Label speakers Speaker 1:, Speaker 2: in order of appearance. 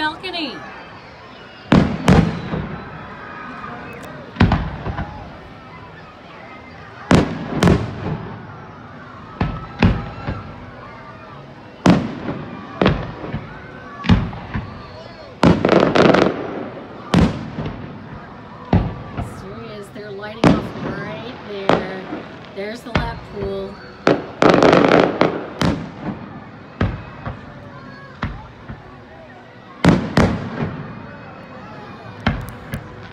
Speaker 1: balcony. They're lighting off right there. There's the lap pool.